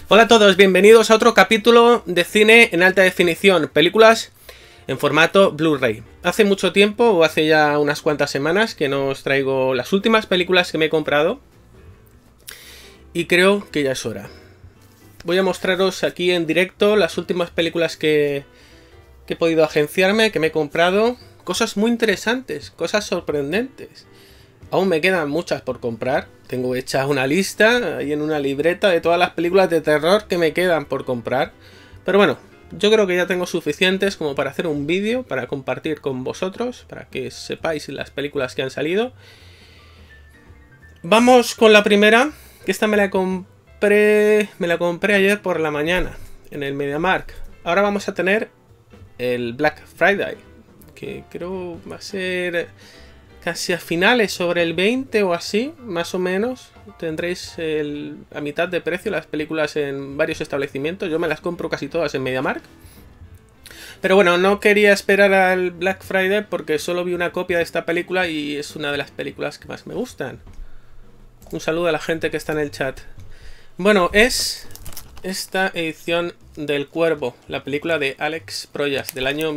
Hola a todos, bienvenidos a otro capítulo de cine en alta definición, películas en formato Blu-ray. Hace mucho tiempo, o hace ya unas cuantas semanas, que no os traigo las últimas películas que me he comprado y creo que ya es hora. Voy a mostraros aquí en directo las últimas películas que he podido agenciarme, que me he comprado. Cosas muy interesantes, cosas sorprendentes. Aún me quedan muchas por comprar. Tengo hecha una lista ahí en una libreta de todas las películas de terror que me quedan por comprar. Pero bueno, yo creo que ya tengo suficientes como para hacer un vídeo, para compartir con vosotros, para que sepáis las películas que han salido. Vamos con la primera, que esta me la compré ayer por la mañana en el MediaMarkt. Ahora vamos a tener el Black Friday, que creo va a ser casi a finales, sobre el 20 o así, más o menos. Tendréis a mitad de precio las películas en varios establecimientos. Yo me las compro casi todas en MediaMarkt. Pero bueno, no quería esperar al Black Friday porque solo vi una copia de esta película y es una de las películas que más me gustan. Un saludo a la gente que está en el chat. Bueno, es esta edición del Cuervo, la película de Alex Proyas, del año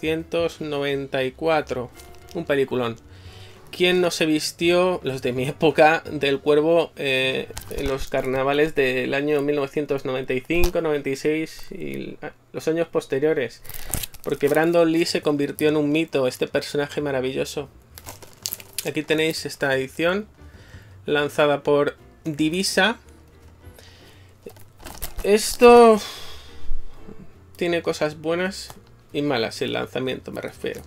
1994. Un peliculón. ¿Quién no se vistió, los de mi época, del Cuervo en los carnavales del año 1995, 96 y los años posteriores? Porque Brandon Lee se convirtió en un mito, este personaje maravilloso. Aquí tenéis esta edición lanzada por Divisa. Esto tiene cosas buenas y malas, el lanzamiento me refiero.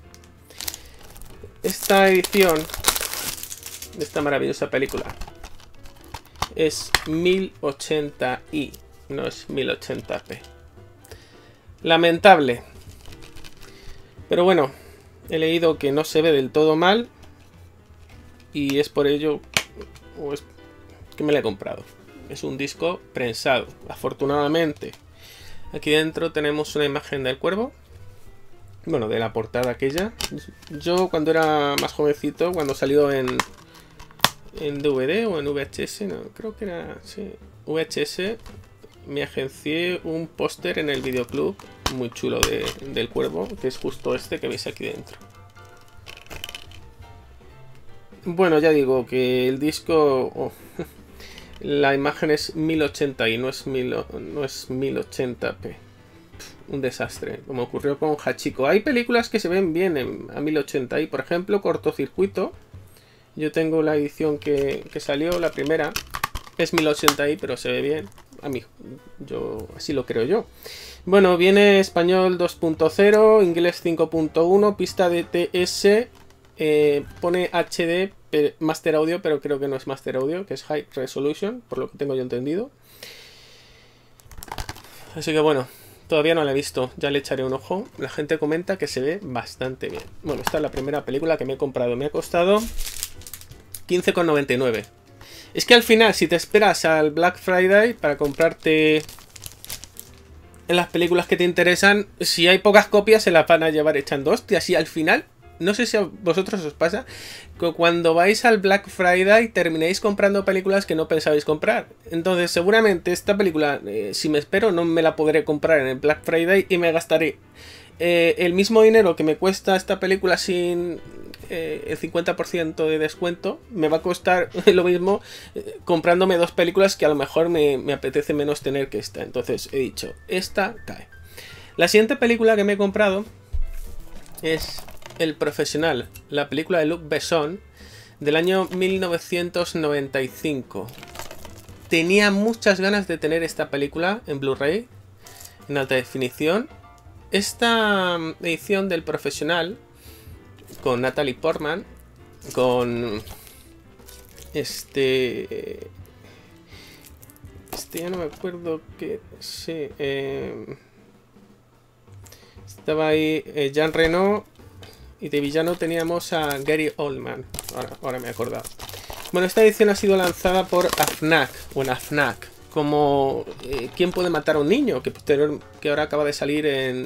Esta edición de esta maravillosa película es 1080i, no es 1080p. Lamentable. Pero bueno, he leído que no se ve del todo mal y es por ello que me la he comprado. Es un disco prensado, afortunadamente. Aquí dentro tenemos una imagen del cuervo. Bueno, de la portada aquella. Yo cuando era más jovencito, cuando salió en DVD o en VHS, no, creo que era, sí, VHS, me agencié un póster en el videoclub muy chulo del cuervo, que es justo este que veis aquí dentro. Bueno, ya digo que el disco... la imagen es 1080 y no es 1080p. Un desastre, como ocurrió con Hachiko. Hay películas que se ven bien a 1080i, por ejemplo, Cortocircuito. Yo tengo la edición que salió, la primera. Es 1080i, pero se ve bien. A mí, así lo creo yo. Bueno, viene español 2.0, inglés 5.1, pista de TS. Pone HD, Master Audio, pero creo que no es Master Audio, que es High Resolution, por lo que tengo yo entendido. Así que bueno, todavía no la he visto, ya le echaré un ojo. La gente comenta que se ve bastante bien. Bueno, esta es la primera película que me he comprado. Me ha costado 15,99. Es que al final, si te esperas al Black Friday para comprarte las películas que te interesan, si hay pocas copias se las van a llevar echando hostias. Y al final... no sé si a vosotros os pasa que cuando vais al Black Friday terminéis comprando películas que no pensabais comprar. Entonces seguramente esta película, si me espero, no me la podré comprar en el Black Friday y me gastaré el mismo dinero que me cuesta esta película sin el 50% de descuento. Me va a costar lo mismo comprándome dos películas que a lo mejor me apetece menos tener que esta. Entonces he dicho, esta cae. La siguiente película que me he comprado es... El Profesional, la película de Luc Besson del año 1995. Tenía muchas ganas de tener esta película en Blu-ray, en alta definición. Esta edición del Profesional, con Natalie Portman, con ya no me acuerdo que... sí, estaba ahí Jean Reno. Y de villano teníamos a Gary Oldman. Ahora me he acordado. Bueno, esta edición ha sido lanzada por AFNAC, o en AFNAC, como ¿Quién puede matar a un niño? Que ahora acaba de salir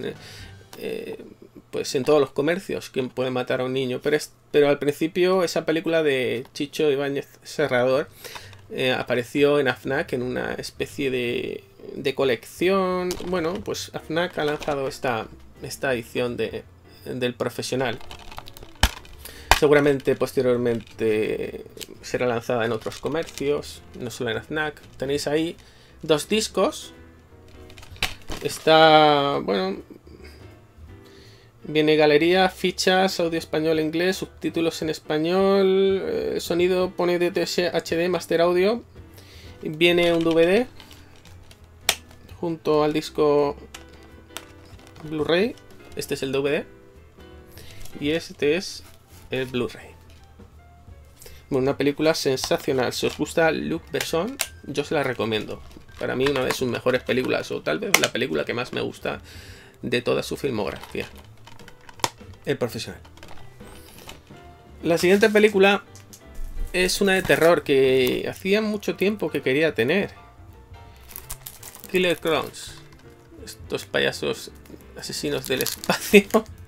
pues en todos los comercios. ¿Quién puede matar a un niño? Pero al principio esa película de Chicho Ibáñez Serrador apareció en AFNAC en una especie de de colección. Bueno, pues FNAC ha lanzado esta edición del profesional. Seguramente posteriormente será lanzada en otros comercios, no solo en FNAC. Tenéis ahí 2 discos. Está, bueno, viene galería, fichas, audio español, inglés, subtítulos en español, sonido pone DTS HD Master Audio. Viene un DVD junto al disco Blu-ray. Este es el DVD y este es el Blu-ray. Bueno, una película sensacional. Si os gusta Luc Besson, yo se la recomiendo. Para mí una de sus mejores películas, o tal vez la película que más me gusta de toda su filmografía. El profesional. La siguiente película es una de terror que hacía mucho tiempo que quería tener. Killer Clowns. Estos payasos asesinos del espacio.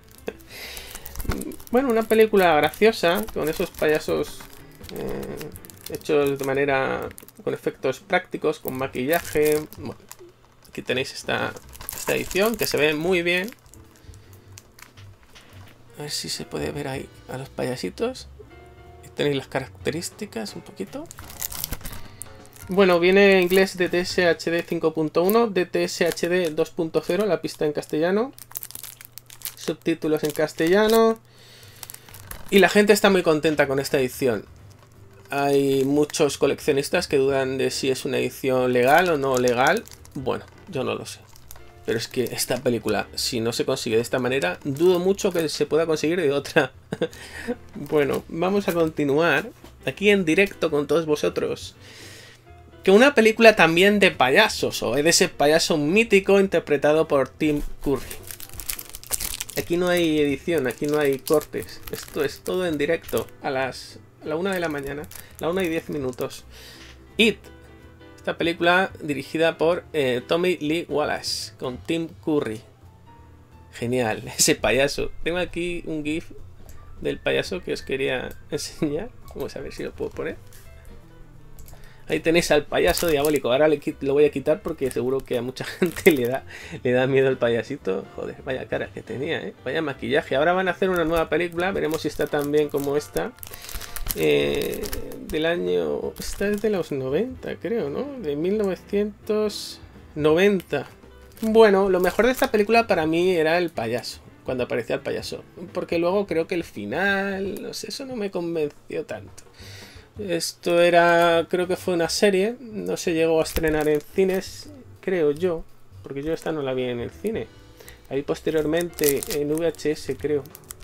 Bueno, una película graciosa con esos payasos hechos de manera con efectos prácticos, con maquillaje. Bueno, aquí tenéis esta edición que se ve muy bien. A ver si se puede ver ahí a los payasitos. Y tenéis las características un poquito. Bueno, viene en inglés DTS HD 5.1, DTS HD 2.0, la pista en castellano. Subtítulos en castellano. Y la gente está muy contenta con esta edición. Hay muchos coleccionistas que dudan de si es una edición legal o no legal. Bueno, yo no lo sé. Pero es que esta película, si no se consigue de esta manera, dudo mucho que se pueda conseguir de otra. Bueno, vamos a continuar aquí en directo con todos vosotros. Que una película también de payasos, o de ese payaso mítico interpretado por Tim Curry. Aquí no hay edición, aquí no hay cortes. Esto es todo en directo a la 1 de la mañana, la 1 y 10 minutos. It. Esta película dirigida por Tommy Lee Wallace, con Tim Curry. Genial, ese payaso. Tengo aquí un GIF del payaso que os quería enseñar. Vamos a ver si lo puedo poner. Ahí tenéis al payaso diabólico. Ahora lo voy a quitar porque seguro que a mucha gente le da miedo el payasito. Joder, vaya cara que tenía, ¿eh? Vaya maquillaje. Ahora van a hacer una nueva película. Veremos si está tan bien como esta. Del año... Esta es de los 90, creo, ¿no? De 1990. Bueno, lo mejor de esta película para mí era el payaso. Cuando aparecía el payaso. Porque luego creo que el final... No sé, eso no me convenció tanto. Esto era... Creo que fue una serie. No se llegó a estrenar en cines, creo yo. Porque yo esta no la vi en el cine. Ahí posteriormente en VHS, creo.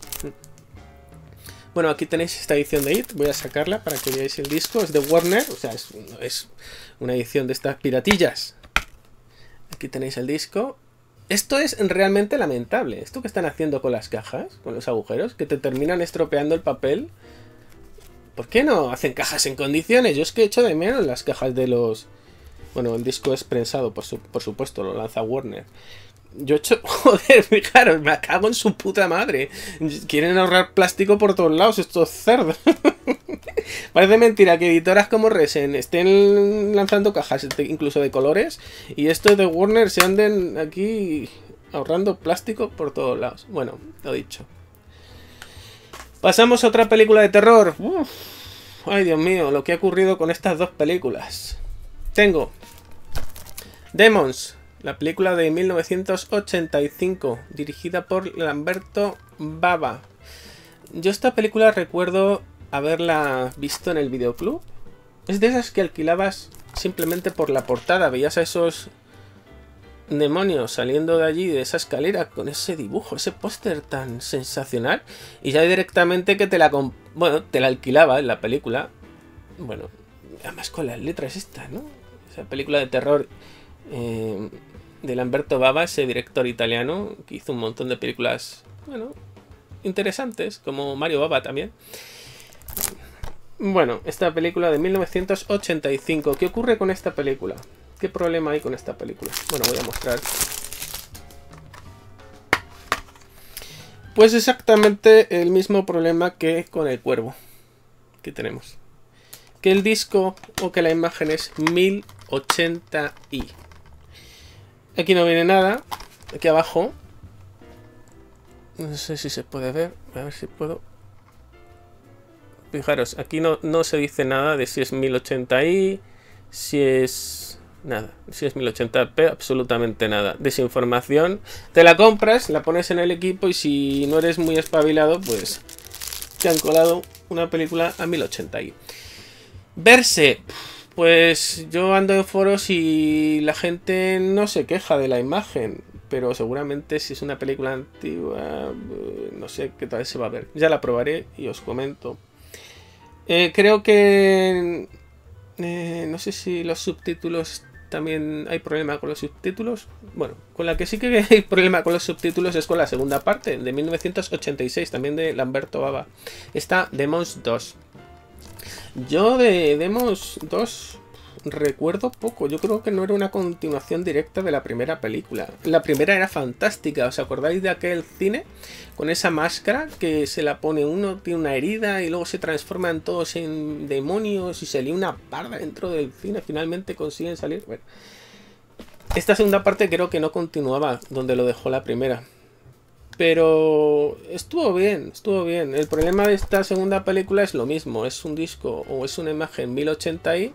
Bueno, aquí tenéis esta edición de It. Voy a sacarla para que veáis el disco. Es de Warner. O sea, es una edición de estas piratillas. Aquí tenéis el disco. Esto es realmente lamentable. Esto que están haciendo con las cajas, con los agujeros, que te terminan estropeando el papel. ¿Por qué no hacen cajas en condiciones? Yo es que echo de menos las cajas de los... Bueno, el disco es prensado, por supuesto, lo lanza Warner. Yo hecho... Joder, fijaros, me cago en su puta madre. Quieren ahorrar plástico por todos lados, estos cerdos. Parece mentira que editoras como Resen estén lanzando cajas, incluso de colores, y estos de Warner se anden aquí ahorrando plástico por todos lados. Bueno, lo dicho. Pasamos a otra película de terror. Uf, ay, Dios mío, lo que ha ocurrido con estas dos películas. Tengo Demons, la película de 1985, dirigida por Lamberto Bava. Yo esta película recuerdo haberla visto en el videoclub. Es de esas que alquilabas simplemente por la portada. Veías a esos demonios saliendo de allí, de esa escalera, con ese dibujo, ese póster tan sensacional, y ya directamente que te la alquilaba en la película. Bueno, además con las letras estas, ¿no? Esa película de terror de Lamberto Bava, ese director italiano que hizo un montón de películas, bueno, interesantes, como Mario Bava también. Bueno, esta película de 1985. ¿Qué ocurre con esta película? ¿Qué problema hay con esta película? Bueno, voy a mostrar. Pues exactamente el mismo problema que con el cuervo que tenemos. Que el disco o que la imagen es 1080i. Aquí no viene nada. Aquí abajo. No sé si se puede ver. A ver si puedo. Fijaros, aquí no se dice nada de si es 1080i, si es... nada, si es 1080p, absolutamente nada. Desinformación. Te la compras, la pones en el equipo y si no eres muy espabilado, pues te han colado una película a 1080i. Verse. Pues yo ando en foros y la gente no se queja de la imagen. Pero seguramente si es una película antigua, no sé qué tal se va a ver. Ya la probaré y os comento. Creo que... no sé si los subtítulos... También hay problema con los subtítulos. Bueno, con la que sí que hay problema con los subtítulos es con la segunda parte, de 1986, también de Lamberto Bava. Está Demons 2. Yo de Demons 2 recuerdo poco. Yo creo que no era una continuación directa de la primera película. La primera era fantástica. ¿Os acordáis de aquel cine? Con esa máscara que se la pone uno, tiene una herida y luego se transforman todos en demonios y se lía una parda dentro del cine. Finalmente consiguen salir. Bueno, esta segunda parte creo que no continuaba donde lo dejó la primera. Pero estuvo bien, estuvo bien. El problema de esta segunda película es lo mismo. Es un disco o es una imagen 1080i.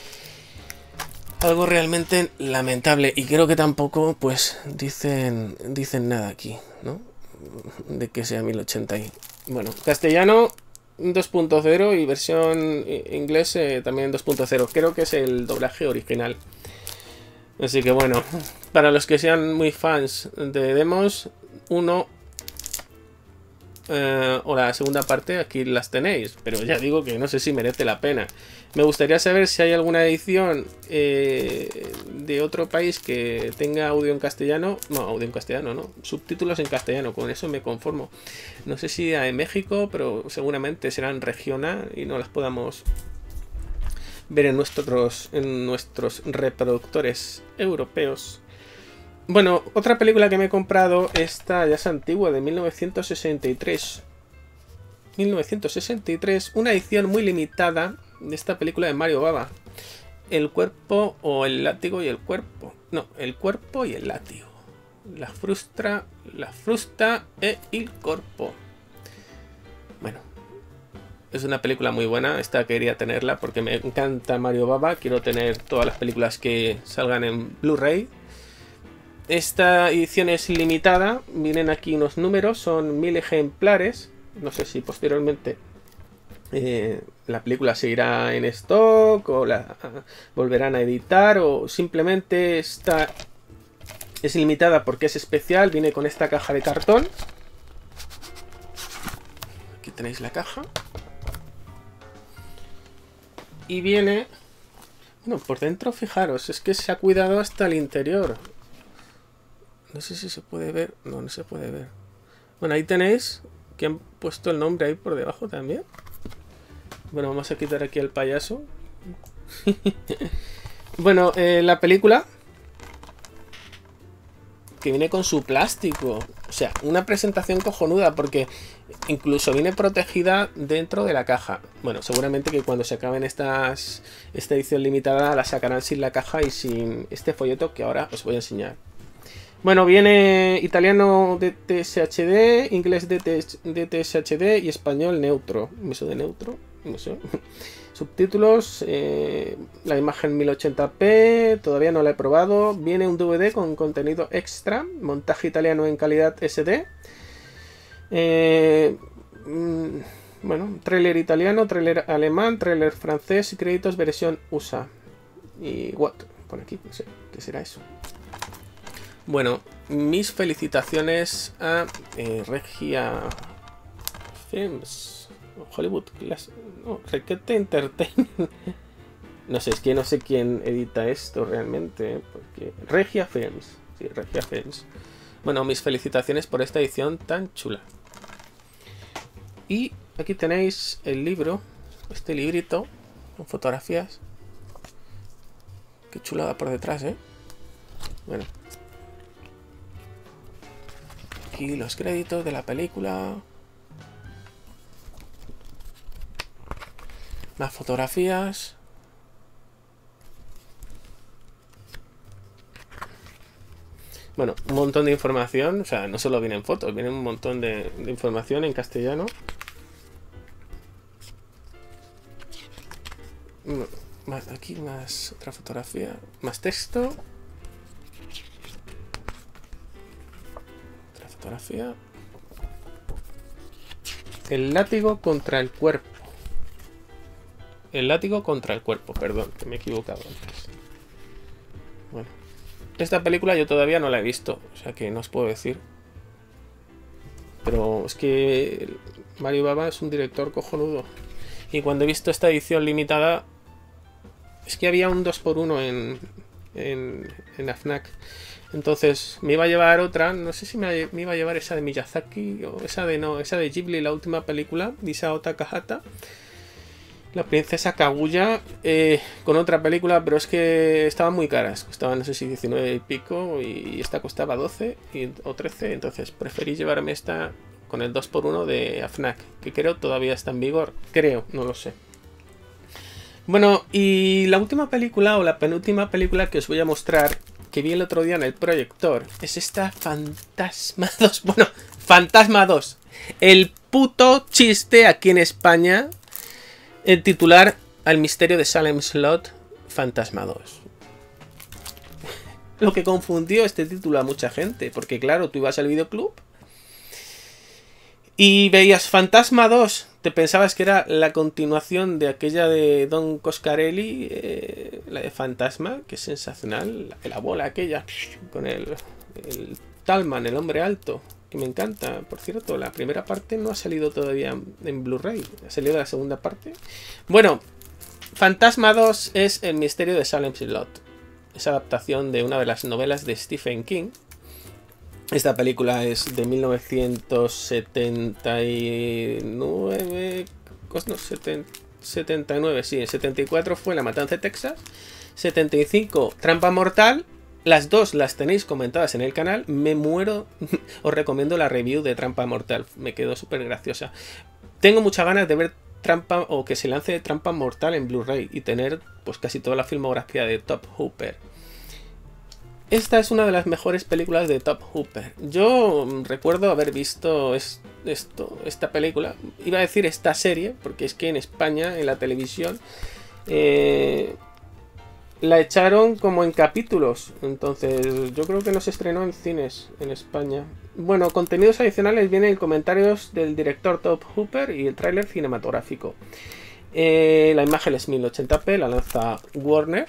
Algo realmente lamentable. Y creo que tampoco, pues, dicen nada aquí, ¿no? De que sea 1080i. Bueno, castellano 2.0 y versión inglés también 2.0. Creo que es el doblaje original. Así que bueno, para los que sean muy fans de Demons 1 o la segunda parte, aquí las tenéis. Pero ya digo que no sé si merece la pena. Me gustaría saber si hay alguna edición de otro país que tenga audio en castellano. No, audio en castellano, no. Subtítulos en castellano, con eso me conformo. No sé si en México, pero seguramente serán regional y no las podamos ver en nuestros reproductores europeos. Bueno, otra película que me he comprado, esta ya es antigua, de 1963. 1963, una edición muy limitada de esta película de Mario Bava. El cuerpo o el látigo y el cuerpo. No, el cuerpo y el látigo. La frusta e il corpo. Bueno, es una película muy buena. Esta quería tenerla porque me encanta Mario Bava. Quiero tener todas las películas que salgan en Blu-ray. Esta edición es limitada. Vienen aquí unos números, son 1000 ejemplares. No sé si posteriormente la película seguirá en stock o la volverán a editar, o simplemente esta es limitada porque es especial. Viene con esta caja de cartón. Aquí tenéis la caja. Y viene... Bueno, por dentro fijaros, es que se ha cuidado hasta el interior. No sé si se puede ver. No, no se puede ver. Bueno, ahí tenéis que han puesto el nombre ahí por debajo también. Bueno, vamos a quitar aquí al payaso. Bueno, la película que viene con su plástico. O sea, una presentación cojonuda porque incluso viene protegida dentro de la caja. Bueno, seguramente que cuando se acaben esta edición limitada la sacarán sin la caja y sin este folleto que ahora os voy a enseñar. Bueno, viene italiano DTSHD, inglés DTSHD y español neutro. ¿Eso de neutro? No sé. Subtítulos, la imagen 1080p, todavía no la he probado. Viene un DVD con contenido extra, montaje italiano en calidad SD. Bueno, tráiler italiano, tráiler alemán, tráiler francés y créditos versión USA. Y what, pone aquí, no sé, ¿qué será eso? Bueno, mis felicitaciones a Regia Films, Hollywood Class, no, Requete Entertainment. No sé, es que no sé quién edita esto realmente, porque Regia Films, sí, Regia Films. Bueno, mis felicitaciones por esta edición tan chula. Y aquí tenéis el libro, este librito con fotografías. Qué chulada por detrás, ¿eh? Bueno. Aquí los créditos de la película. Más fotografías. Bueno, un montón de información. O sea, no solo vienen fotos, vienen un montón de información en castellano. Aquí más otra fotografía. Más texto. Otra fotografía. El látigo contra el cuerpo. El látigo contra el cuerpo, perdón, que me he equivocado antes. Bueno. Esta película yo todavía no la he visto, o sea que no os puedo decir. Pero es que Mario Bava es un director cojonudo. Y cuando he visto esta edición limitada, es que había un 2x1 en la FNAC. Entonces me iba a llevar otra, no sé si me iba a llevar esa de Miyazaki o esa de Ghibli, la última película, Isao Takahata. La princesa Kaguya, con otra película, pero es que estaban muy caras. Costaban, no sé si 19 y pico, y esta costaba 12 o 13. Entonces preferí llevarme esta con el 2x1 de AFNAC, que creo todavía está en vigor. Creo, no lo sé. Bueno, y la última película, o la penúltima película que os voy a mostrar, que vi el otro día en el proyector, es esta Fantasma 2. Bueno, Fantasma 2. El puto chiste aquí en España. El titular al misterio de Salem Slot, Fantasma 2. Lo que confundió este título a mucha gente, porque claro, tú ibas al videoclub y veías Fantasma 2, te pensabas que era la continuación de aquella de Don Coscarelli, la de Fantasma, que es sensacional, la bola aquella, con el Talman, el hombre alto, que me encanta. Por cierto, la primera parte no ha salido todavía en Blu-ray, ha salido la segunda parte. Bueno, Fantasma 2 es El misterio de Salem Slot. Es adaptación de una de las novelas de Stephen King. Esta película es de 1979, no, 79, sí, en 74 fue La Matanza de Texas, 75 Trampa Mortal. Las dos las tenéis comentadas en el canal. Me muero. Os recomiendo la review de Trampa Mortal. Me quedó súper graciosa. Tengo muchas ganas de ver Trampa, o que se lance Trampa Mortal en Blu-ray y tener pues casi toda la filmografía de Top Hooper. Esta es una de las mejores películas de Top Hooper. Yo recuerdo haber visto esta película. Iba a decir esta serie, porque es que en España, en la televisión, la echaron como en capítulos. Entonces yo creo que no se estrenó en cines en España. Bueno, contenidos adicionales vienen comentarios del director Top Hooper y el tráiler cinematográfico. La imagen es 1080p, la lanza Warner.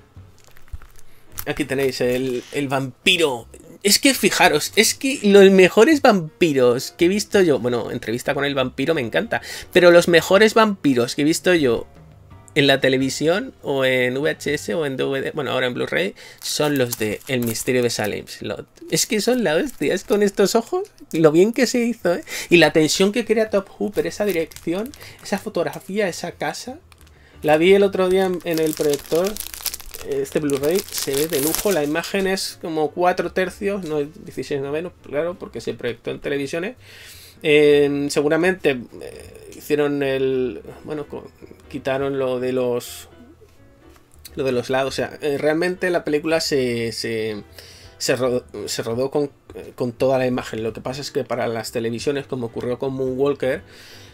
Aquí tenéis el vampiro. Es que fijaros, es que los mejores vampiros que he visto yo... Bueno, entrevista con el vampiro me encanta. Pero los mejores vampiros que he visto yo en la televisión, o en VHS, o en DVD, bueno, ahora en Blu-ray, son los de El misterio de Salem Slot. Es que son la hostia, es con estos ojos, lo bien que se hizo, ¿eh? Y la tensión que crea Top Hooper, esa dirección, esa fotografía, esa casa. La vi el otro día en el proyector. Este Blu-ray se ve de lujo, la imagen es como 4 tercios, no es 16/9, claro, porque se proyectó en televisiones. Seguramente hicieron bueno, quitaron lo de los lados. O sea, realmente la película se rodó con toda la imagen. Lo que pasa es que para las televisiones, como ocurrió con Moonwalker,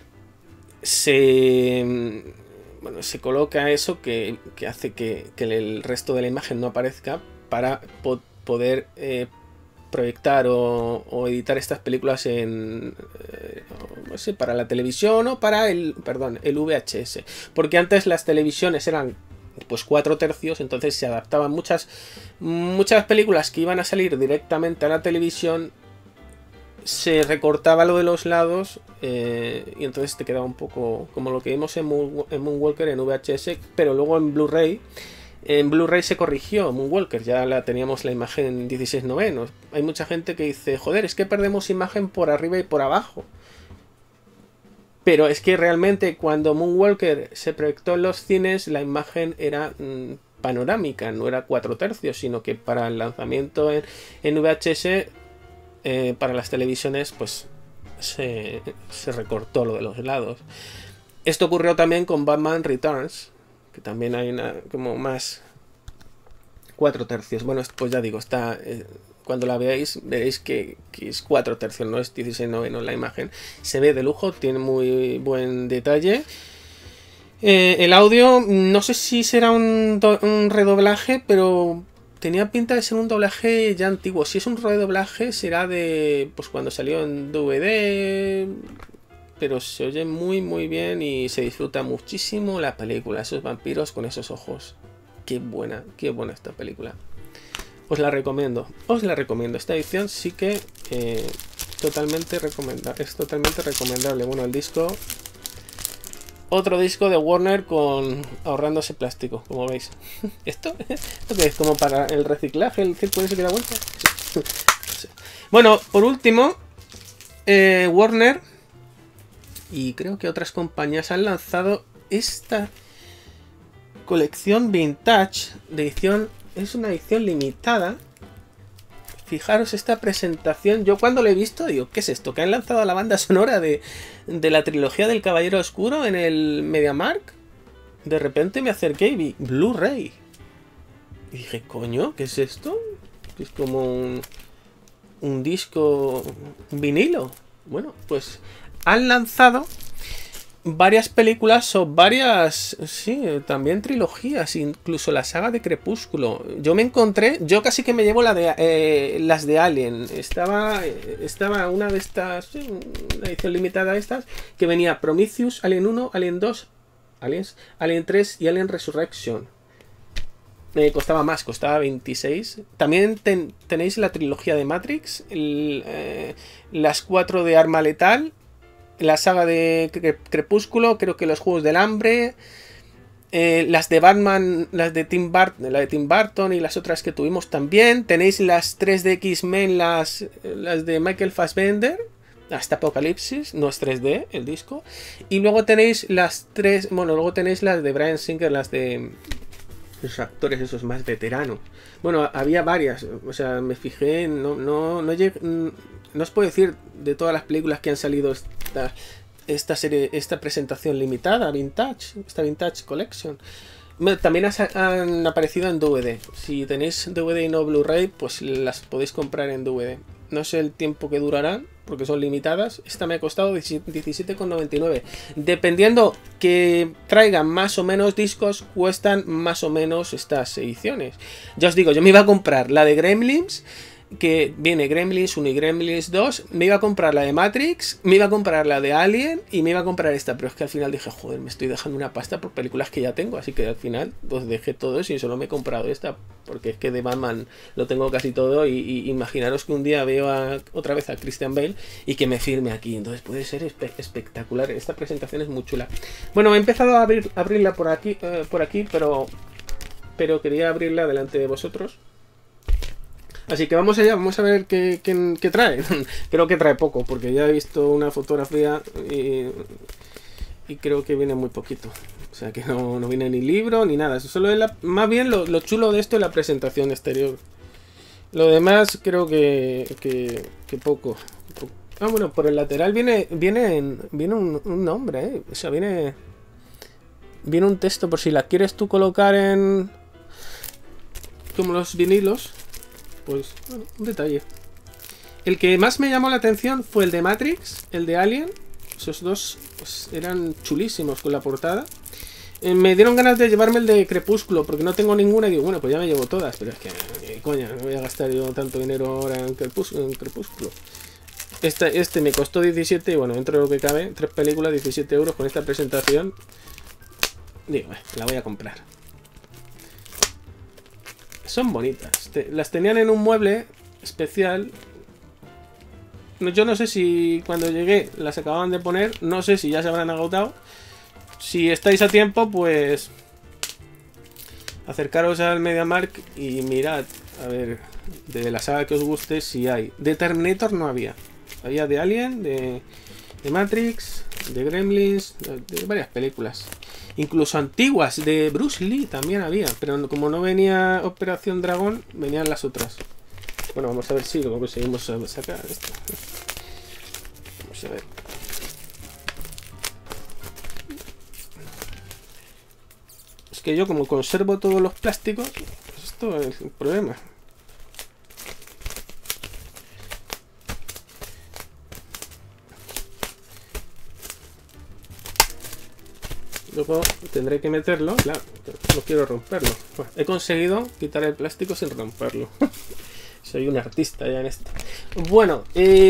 se coloca eso que hace que el resto de la imagen no aparezca para poder proyectar o editar estas películas en no sé, para la televisión o para el VHS, porque antes las televisiones eran pues 4 tercios, entonces se adaptaban muchas películas que iban a salir directamente a la televisión, se recortaba lo de los lados y entonces te quedaba un poco como lo que vimos en Moonwalker en VHS, pero luego en Blu-ray. En Blu-ray se corrigió Moonwalker, ya teníamos la imagen 16/9. Hay mucha gente que dice, joder, es que perdemos imagen por arriba y por abajo. Pero es que realmente cuando Moonwalker se proyectó en los cines, la imagen era panorámica, no era 4 tercios, sino que para el lanzamiento en VHS, para las televisiones, pues se recortó lo de los lados. Esto ocurrió también con Batman Returns, que también hay una como más 4 tercios. Bueno, pues ya digo, está cuando la veáis veréis que es 4 tercios, no es 16/9 la imagen. Se ve de lujo, tiene muy buen detalle. El audio, no sé si será un redoblaje, pero tenía pinta de ser un doblaje ya antiguo. Si es un redoblaje será de pues cuando salió en DVD, pero se oye muy bien y se disfruta muchísimo la película. Esos vampiros con esos ojos. Qué buena esta película. Os la recomiendo. Esta edición sí que es totalmente recomendable. Bueno, el disco... Otro disco de Warner con ahorrándose plástico, como veis. ¿Esto qué es? ¿Como para el reciclaje? ¿El círculo ese que da vuelta? Bueno, por último, Warner y creo que otras compañías han lanzado esta colección vintage de edición. Es una edición limitada. Fijaros esta presentación. Yo cuando lo he visto digo, ¿qué es esto? ¿Que han lanzado la banda sonora de la trilogía del Caballero Oscuro en el MediaMarkt? De repente me acerqué y vi Blu-ray. Y dije, coño, ¿qué es esto? Es como un disco, un vinilo. Bueno, pues han lanzado varias películas o varias, sí, también trilogías, incluso la saga de Crepúsculo. Yo me encontré, yo casi que me llevo las de Alien. Estaba una de estas, una edición limitada de estas, que venía Prometheus, Alien 1, Alien 2, Alien 3 y Alien Resurrection. Costaba más, costaba 26. También tenéis la trilogía de Matrix, las 4 de Arma Letal, la saga de Crepúsculo, creo que los Juegos del Hambre, las de Batman, la de Tim Burton y las otras que tuvimos también. Tenéis las 3 de X-Men, las de Michael Fassbender, hasta Apocalipsis, no es 3D el disco. Y luego tenéis las 3, bueno, luego tenéis las de Bryan Singer, las de los actores esos más veteranos. Bueno, había varias, o sea, me fijé, no os puedo decir de todas las películas que han salido esta serie, esta presentación limitada, vintage, esta Vintage Collection. También han aparecido en DVD. Si tenéis DVD y no Blu-ray, pues las podéis comprar en DVD. No sé el tiempo que durarán, porque son limitadas. Esta me ha costado 17,99. Dependiendo que traigan más o menos discos, cuestan más o menos estas ediciones. Ya os digo, yo me iba a comprar la de Gremlins, que viene Gremlins 1 y Gremlins 2, me iba a comprar la de Matrix, me iba a comprar la de Alien y me iba a comprar esta, pero es que al final dije, joder, me estoy dejando una pasta por películas que ya tengo, así que al final pues dejé todo eso y solo me he comprado esta, porque es que de Batman lo tengo casi todo y imaginaros que un día veo otra vez a Christian Bale y que me firme aquí, entonces puede ser espectacular. Esta presentación es muy chula. Bueno, he empezado a abrirla por aquí, pero quería abrirla delante de vosotros. Así que vamos allá, vamos a ver qué trae. Creo que trae poco, porque ya he visto una fotografía y creo que viene muy poquito. O sea que no viene ni libro ni nada. Solo es más bien lo chulo de esto es la presentación exterior. Lo demás creo que poco. Ah, bueno, por el lateral viene un nombre, ¿eh? O sea, viene un texto por si la quieres tú colocar en... como los vinilos. Pues, bueno, un detalle. El que más me llamó la atención fue el de Matrix, el de Alien. Esos dos pues, eran chulísimos con la portada. Me dieron ganas de llevarme el de Crepúsculo, porque no tengo ninguna y digo, bueno, pues ya me llevo todas. Pero es que, coña, no voy a gastar yo tanto dinero ahora en Crepúsculo. Este me costó 17 y bueno, dentro de lo que cabe, 3 películas, 17 euros con esta presentación. Digo, la voy a comprar. Son bonitas. Las tenían en un mueble especial. Yo no sé si cuando llegué las acababan de poner. No sé si ya se habrán agotado. Si estáis a tiempo, pues acercaros al MediaMarkt y mirad. A ver, de la saga que os guste, si hay. De Terminator no había. Había de Alien, de Matrix, de Gremlins, de varias películas. Incluso antiguas, de Bruce Lee también había. Pero como no venía Operación Dragón, venían las otras. Bueno, vamos a ver si lo conseguimos sacar esto. Vamos a ver. Es que yo como conservo todos los plásticos, pues esto es el problema. Luego tendré que meterlo. Claro, no quiero romperlo. Bueno, he conseguido quitar el plástico sin romperlo. Soy un artista ya en esto. Bueno,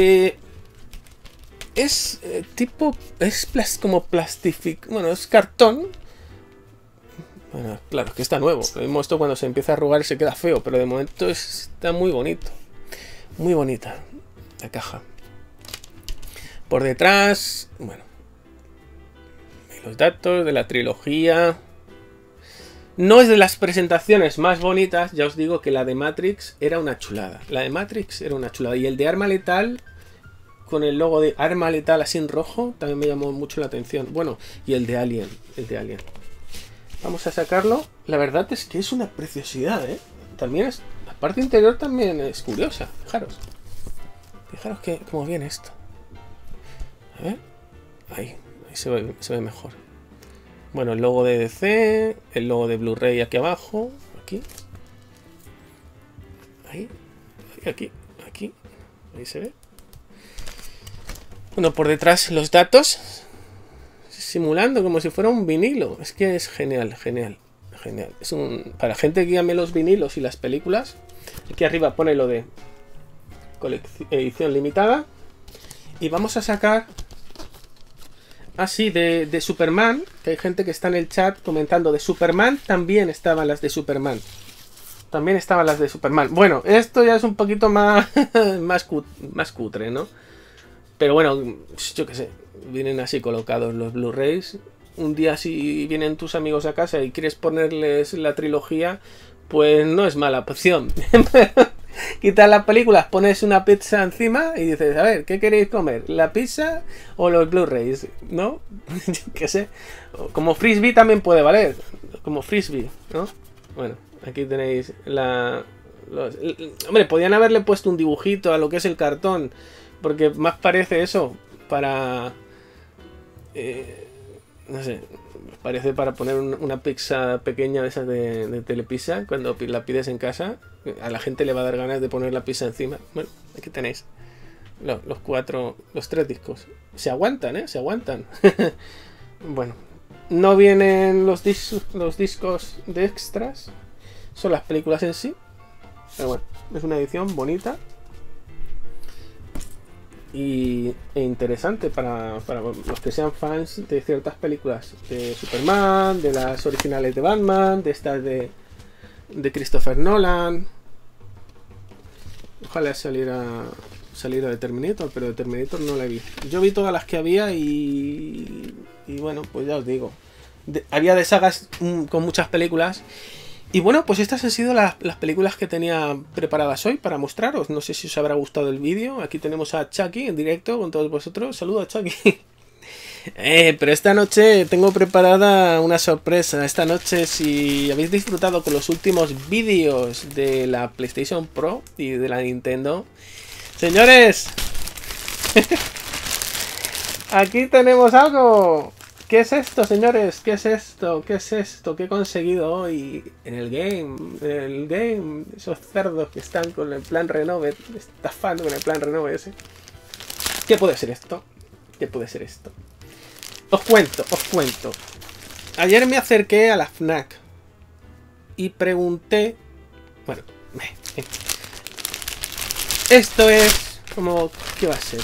es tipo... como plastific... Bueno, es cartón. Bueno, claro, que está nuevo. Lo mismo esto cuando se empieza a arrugar se queda feo. Pero de momento está muy bonito. Muy bonita la caja. Por detrás... Bueno. Los datos de la trilogía. No es de las presentaciones más bonitas. Ya os digo que la de Matrix era una chulada. La de Matrix era una chulada. Y el de Arma Letal, con el logo de Arma Letal así en rojo, también me llamó mucho la atención. Bueno, y el de Alien. El de Alien. Vamos a sacarlo. La verdad es que es una preciosidad, ¿eh? También es... La parte interior también es curiosa. Fijaros. Fijaros que cómo viene esto. A ver. Ahí se ve mejor. Bueno, el logo de DC, el logo de Blu-ray aquí abajo, aquí. Ahí, aquí, ahí se ve. Bueno, por detrás los datos, simulando como si fuera un vinilo. Es que es genial, genial, genial. Es para gente que ame los vinilos y las películas. Aquí arriba pone lo de edición limitada. Y vamos a sacar... Así, de Superman, que hay gente que está en el chat comentando de Superman, también estaban las de Superman. También estaban las de Superman. Bueno, esto ya es un poquito más, más cutre, ¿no? Pero bueno, yo qué sé, vienen así colocados los Blu-rays. Un día si vienen tus amigos a casa y quieres ponerles la trilogía, pues no es mala opción. Quitas las películas, pones una pizza encima y dices, a ver, ¿qué queréis comer? ¿La pizza o los Blu-rays? ¿No? Yo qué sé. Como frisbee también puede valer. Como frisbee, ¿no? Bueno, aquí tenéis hombre, podían haberle puesto un dibujito a lo que es el cartón, porque más parece eso para... no sé, parece para poner una pizza pequeña de esas de Telepizza. Cuando la pides en casa, a la gente le va a dar ganas de poner la pizza encima. Bueno, aquí tenéis los 3 discos. Se aguantan, ¿eh? Se aguantan. Bueno, no vienen los discos de extras. Son las películas en sí. Pero bueno, es una edición bonita e interesante para los que sean fans de ciertas películas de Superman, de las originales de Batman, de estas de Christopher Nolan. Ojalá saliera de Terminator, pero de Terminator no la vi. Yo vi todas las que había y bueno, pues ya os digo, había de sagas con muchas películas. Y bueno, pues estas han sido las películas que tenía preparadas hoy para mostraros. No sé si os habrá gustado el vídeo. Aquí tenemos a Chucky en directo con todos vosotros. Saludos a Chucky. Pero esta noche tengo preparada una sorpresa. Esta noche, si habéis disfrutado con los últimos vídeos de la PlayStation Pro y de la Nintendo, señores, aquí tenemos algo. ¿Qué es esto, señores? ¿Qué es esto? ¿Qué es esto? ¿Qué he conseguido hoy en el game? Esos cerdos que están con el plan Renove, estafando con el plan Renove ese. ¿Qué puede ser esto? ¿Qué puede ser esto? Os cuento. Ayer me acerqué a la FNAC y pregunté... Bueno, esto es como... ¿Qué va a ser?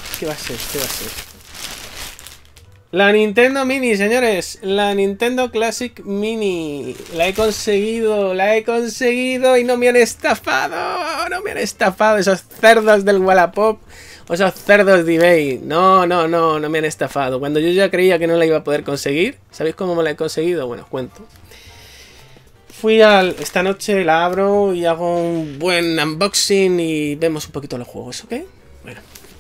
La Nintendo Mini, señores. La Nintendo Classic Mini. La he conseguido y no me han estafado. No me han estafado esos cerdos del Wallapop. O esos cerdos de eBay. No me han estafado. Cuando yo ya creía que no la iba a poder conseguir. ¿Sabéis cómo me la he conseguido? Bueno, os cuento. Esta noche la abro y hago un buen unboxing y vemos un poquito los juegos, ¿ok? Bueno.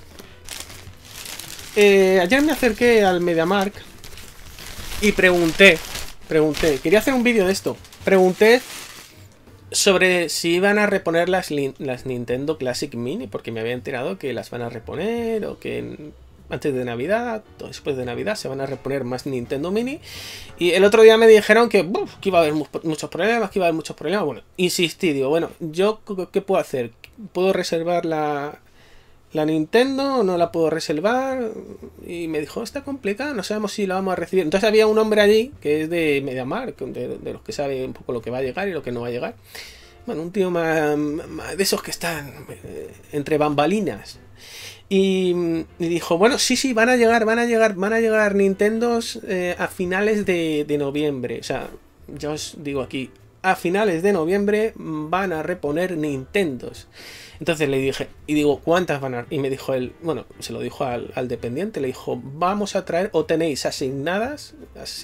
Ayer me acerqué al MediaMarkt y pregunté, quería hacer un vídeo de esto. Pregunté sobre si iban a reponer las Nintendo Classic Mini, porque me había enterado que las van a reponer o que antes de Navidad o después de Navidad se van a reponer más Nintendo Mini. Y el otro día me dijeron que iba a haber muchos problemas, Bueno, insistí, digo, bueno, ¿yo qué puedo hacer? ¿Puedo reservar la la Nintendo no la puedo reservar. Y me dijo, está complicado, no sabemos si la vamos a recibir. Entonces había un hombre allí que es de MediaMarkt, de los que sabe un poco lo que va a llegar y lo que no va a llegar. Bueno, un tío más de esos que están entre bambalinas. Y dijo, bueno, sí, van a llegar Nintendos a finales de noviembre. O sea, ya os digo aquí, a finales de noviembre van a reponer Nintendos. Entonces le dije, y digo, ¿cuántas van a...? Y me dijo él, bueno, se lo dijo al dependiente, le dijo, vamos a traer, o tenéis asignadas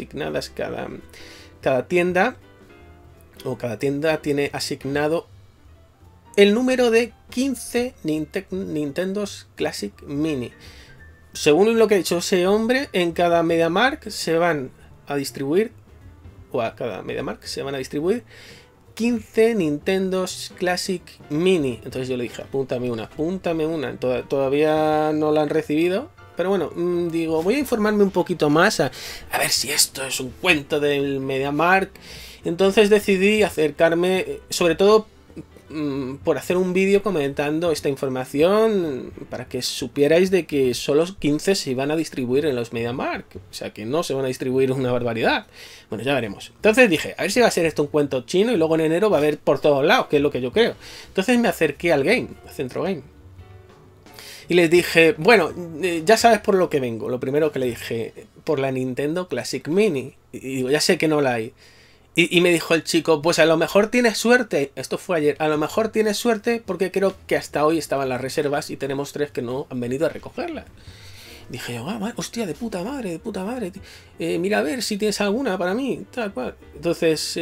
cada tienda, o cada tienda tiene asignado el número de 15 Nintendos Classic Mini. Según lo que ha dicho ese hombre, en cada MediaMarkt se van a distribuir, o a cada MediaMarkt se van a distribuir 15 Nintendos Classic Mini. Entonces yo le dije, apúntame una. Todavía no la han recibido. Pero bueno, digo, voy a informarme un poquito más a ver si esto es un cuento del MediaMarkt. Entonces decidí acercarme, sobre todo por hacer un vídeo comentando esta información para que supierais de que solo 15 se iban a distribuir en los MediaMarkt, o sea que no se van a distribuir una barbaridad. Bueno, ya veremos. Entonces dije, a ver si va a ser esto un cuento chino y luego en enero va a haber por todos lados, que es lo que yo creo. Entonces me acerqué al Centro Game. Y les dije, bueno, ya sabes por lo que vengo. Lo primero que le dije, por la Nintendo Classic Mini. Y digo, ya sé que no la hay. Y me dijo el chico, pues a lo mejor tienes suerte, esto fue ayer, a lo mejor tienes suerte porque creo que hasta hoy estaban las reservas y tenemos 3 que no han venido a recogerlas. Dije yo, hostia, de puta madre, mira a ver si tienes alguna para mí, tal cual. Entonces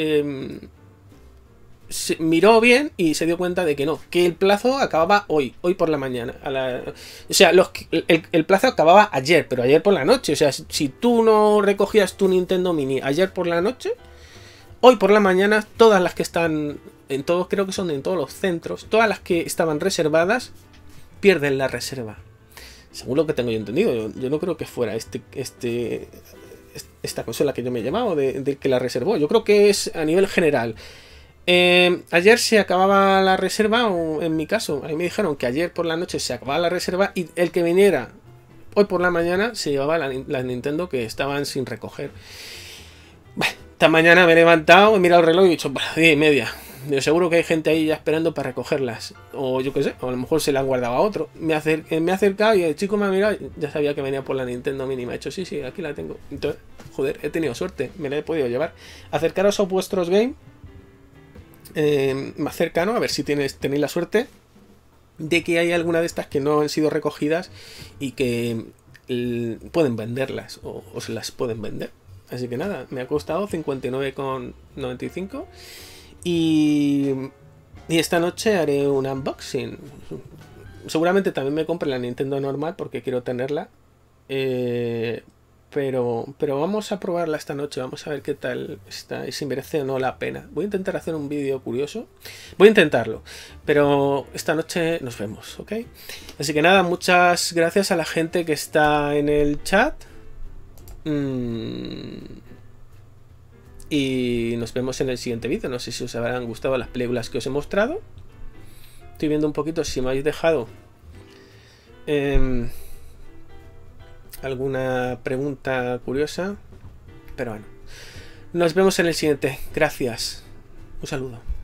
miró bien y se dio cuenta de que no, que el plazo acababa hoy por la mañana. O sea, el plazo acababa ayer, pero ayer por la noche. O sea, si tú no recogías tu Nintendo Mini ayer por la noche, hoy por la mañana, todas las que están en todos, creo que son en todos los centros, todas las que estaban reservadas, pierden la reserva. Según lo que tengo yo entendido, yo no creo que fuera esta consola que yo me he llamado de que la reservó. Yo creo que es a nivel general. Ayer se acababa la reserva, o en mi caso, a mí me dijeron que ayer por la noche se acababa la reserva y el que viniera hoy por la mañana se llevaba la Nintendo que estaban sin recoger. Bueno, esta mañana me he levantado, he mirado el reloj y he dicho, 10:30. Yo seguro que hay gente ahí ya esperando para recogerlas. O yo qué sé, o a lo mejor se la han guardado a otro. Me he acercado y el chico me ha mirado, ya sabía que venía por la Nintendo Mini. Me ha dicho, sí, aquí la tengo. Entonces, joder, he tenido suerte, me la he podido llevar. Acercaros a vuestros game más cercano, a ver si tenéis la suerte de que hay alguna de estas que no han sido recogidas y que pueden venderlas o se las pueden vender. Así que nada, me ha costado 59,95 y esta noche haré un unboxing. Seguramente también me compre la Nintendo normal porque quiero tenerla. Pero vamos a probarla esta noche, vamos a ver qué tal está y si merece o no la pena. Voy a intentar hacer un vídeo curioso, voy a intentarlo, pero esta noche nos vemos, ¿ok? Así que nada, muchas gracias a la gente que está en el chat. Y nos vemos en el siguiente vídeo. No sé si os habrán gustado las películas que os he mostrado. Estoy viendo un poquito si me habéis dejado alguna pregunta curiosa. Pero bueno, nos vemos en el siguiente. Gracias. Un saludo.